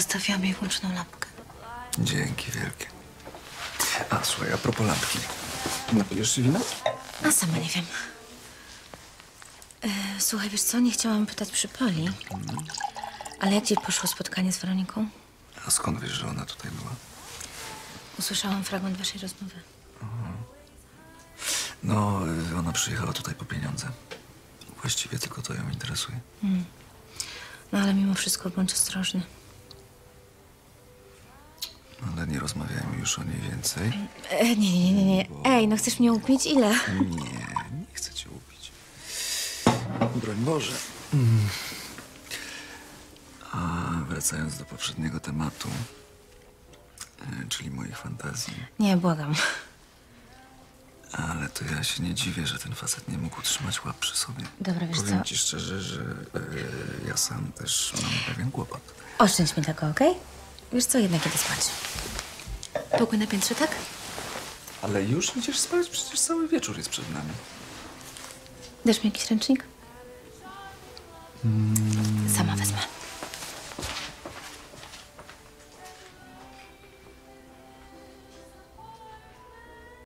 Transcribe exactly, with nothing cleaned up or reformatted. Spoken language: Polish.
Zostawiłam jej włączoną lampkę. Dzięki wielkie. A, słuchaj, a propos lampki. Napijesz się wina? A sama nie wiem. E, słuchaj, wiesz co? Nie chciałam pytać przy Poli. Mhm. Ale jak ci poszło spotkanie z Weroniką? A skąd wiesz, że ona tutaj była? Usłyszałam fragment waszej rozmowy. No, ona przyjechała tutaj po pieniądze. Właściwie tylko to ją interesuje. Hmm. No ale mimo wszystko bądź ostrożny. Ale nie rozmawiajmy już o niej więcej. E, nie, nie, nie, nie. Ej, no chcesz mnie ukpić? Ile? Nie, nie chcę cię upić. Broń Boże. Mm. A wracając do poprzedniego tematu, e, czyli moich fantazji. Nie, błagam. Ale to ja się nie dziwię, że ten facet nie mógł utrzymać łap przy sobie. Dobra, wiesz Powiem co? ci szczerze, że e, ja sam też mam pewien kłopot. Oszczędź mi tego, okej? Wiesz co, jednak idę spać. Pokój na piętrze, tak? Ale już idziesz spać? Przecież cały wieczór jest przed nami. Dasz mi jakiś ręcznik? Mm. Sama wezmę.